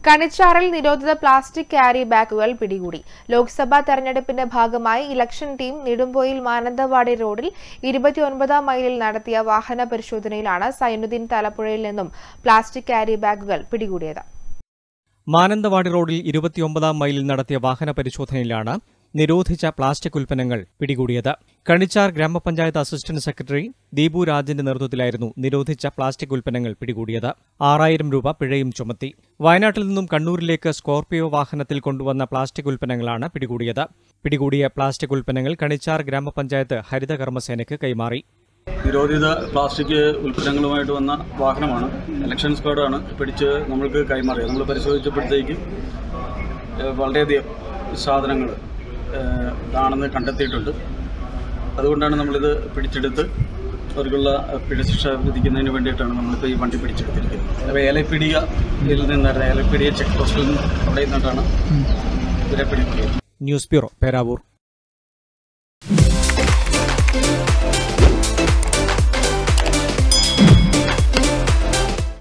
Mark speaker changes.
Speaker 1: കണിച്ചാറിൽ നിരോധിത plastic carry ബാഗുകൾ പിടികൂടി. ലോക്സഭാ തെരഞ്ഞെടുപ്പിന്റെ ഭാഗമായി ഇലക്ഷൻ ടീം നെടുമ്പോയിൽ മാനന്തവാടി റോഡിൽ 29-ാം മൈലിൽ നടത്തിയ വാഹന പരിശോധനയിലാണ് സൈനുദ്ദീൻ തലപ്പുഴയിൽ നിന്നും പ്ലാസ്റ്റിക് ക്യാരി ബാഗുകൾ പിടികൂടിയത്.
Speaker 2: മാനന്തവാടി റോഡിൽ 29-ാം മൈലിൽ നടത്തിയ വാഹന പരിശോധനയിലാണ് നിരോധിച്ച പ്ലാസ്റ്റിക് ഉൽപ്പന്നങ്ങൾ പിടികൂടിയത്. കണിച്ചാർ ഗ്രാമപഞ്ചായത്ത് അസിസ്റ്റന്റ് സെക്രട്ടറി ദീപു രാജിന്റെ നേതൃത്വത്തിലായിരുന്നു നിരോധിച്ച പ്ലാസ്റ്റിക് ഉൽപ്പന്നങ്ങൾ പിടികൂടിയത്. 6000 രൂപ പിഴയും ചുമത്തി. വയനാട്ടിൽ നിന്നും കണ്ണൂരിലേക്ക് സ്കോർപിയോ വാഹനത്തിൽ കൊണ്ടുവന്ന പ്ലാസ്റ്റിക് ഉൽപ്പന്നങ്ങളാണ് പിടികൂടിയത്. പിടികൂടിയ പ്ലാസ്റ്റിക് ഉൽപ്പന്നങ്ങൾ കണിച്ചാർ ഗ്രാമപഞ്ചായത്ത് ഹരിത കർമ്മസേനയ്ക്ക് കൈമാറി.
Speaker 3: നിരോധിത പ്ലാസ്റ്റിക് ഉൽപ്പന്നങ്ങളുമായിട്ട് വന്ന വാഹനമാണ്. ഇലക്ഷൻ സ്ക്വാഡാണ് പിടിച്ച് നമ്മൾക്ക് കൈമാറിയത്. നമ്മൾ പരിശോധിച്ചപ്പോഴത്തേക്ക് വളരെയധികം സാധനങ്ങൾ ആണെന്ന് കണ്ടെത്തിയിട്ടുണ്ട്. അതുകൊണ്ടാണ് നമ്മളിത് പിടിച്ചെടുത്ത് അവർക്കുള്ള പിഴശിക്ഷ വിധിക്കുന്നതിന് വേണ്ടിയിട്ടാണ് നമ്മളിപ്പോൾ ഈ വണ്ടി പിടിച്ചെടുത്തിരിക്കുന്നത്. അപ്പോൾ ഏലപ്പിടിയിൽ നിന്നാണ് ഏലപ്പിടിയ ചെക്ക് പോസ്റ്റിൽ നിന്ന് അവിടെ നിന്നിട്ടാണ് ഇവരെ പിടിക്കുന്നത്.
Speaker 2: News bureau, Peravoor.